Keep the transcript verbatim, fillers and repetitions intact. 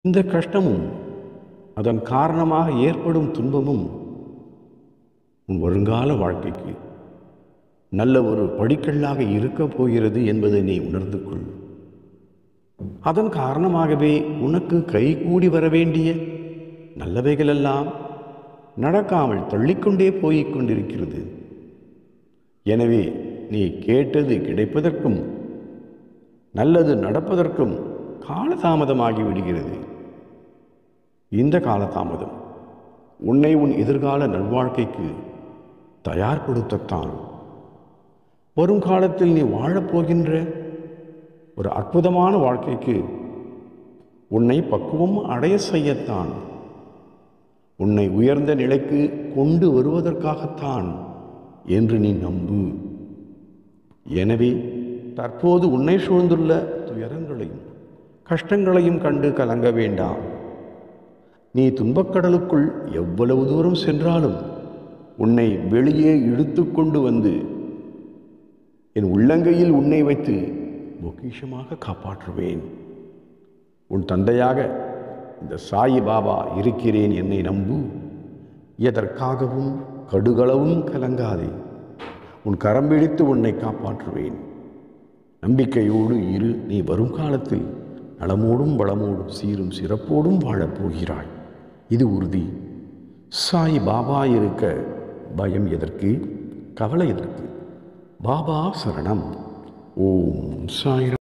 இந்த கஷ்டமும் அதன் காரணமாக ஏற்படும் துன்பமும் உன் வருங்கால வாழ்க்கைக்கு நல்ல ஒரு படிக்கல்லாக இருக்கப் போகிறது என்பதை நீ உணர்ந்து கொள். அதன் காரணமாகவே உனக்கு கைகூடி வர வேண்டிய நல்லவைகளெல்லாம் நடக்காமல் தள்ளிக்கொண்டே போய்க் கொண்டிருக்கிறது. எனவே நீ கேட்டது கிடைப்பதற்கும் நல்லது நடப்பதற்கும் காலதாமதமாகி விடுகிறது. இந்த காலதாமதம் உன்னை உன் எதிர்கால நல்வாழ்க்கைக்கு தயார்படுத்தத்தான். வரும் காலத்தில் நீ வாழப்போகின்ற ஒரு அற்புதமான வாழ்க்கைக்கு உன்னை பக்குவம் அடைய செய்யத்தான், உன்னை உயர்ந்த நிலைக்கு கொண்டு வருவதற்காகத்தான் என்று நீ நம்பு. எனவே தற்போது உன்னை சூழ்ந்துள்ள துயரங்களையும் கஷ்டங்களையும் கண்டு கலங்க வேண்டாம். நீ துன்பக்கடலுக்குள் எவ்வளவு தூரம் சென்றாலும் உன்னை வெளியே இழுத்து கொண்டு வந்து என் உள்ளங்கையில் உன்னை வைத்து பொக்கிஷமாக காப்பாற்றுவேன். உன் தந்தையாக இந்த சாயி பாபா இருக்கிறேன், என்னை நம்பு. எதற்காகவும் கடுகளவும் கலங்காதே. உன் கரம் பிடித்து உன்னை காப்பாற்றுவேன். நம்பிக்கையோடு இரு. நீ வரும் காலத்தில் நலமோடும் வளமோடும் சீரும் சிறப்போடும் வாழப்போகிறாய். இது உறுதி. சாய் பாபா இருக்க பயம் எதற்கு, கவலை எதற்கு? பாபா சரணம். ஓம் சாய்.